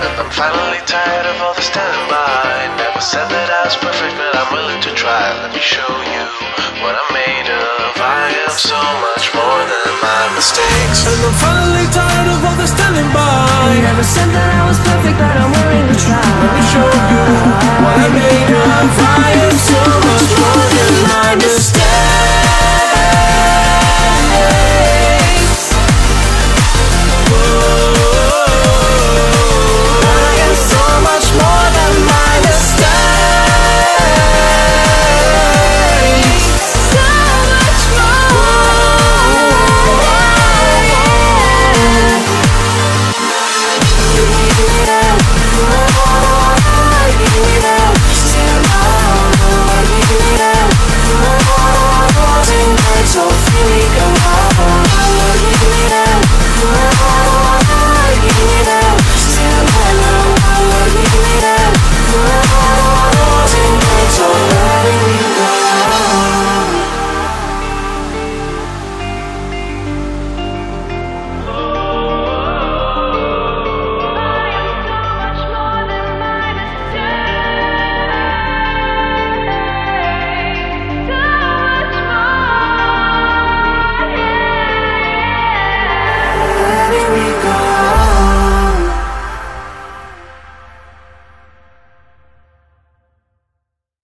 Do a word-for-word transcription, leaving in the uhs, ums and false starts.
And I'm finally tired of all the standing by. Never said that I was perfect, but I'm willing to try. Let me show you what I'm made of. I am so much more than my mistakes. And I'm finally tired of all the standing by. Never said that I was perfect, but I'm willing to try. Let me show you what I'm made of. I am so much more than my mistakes.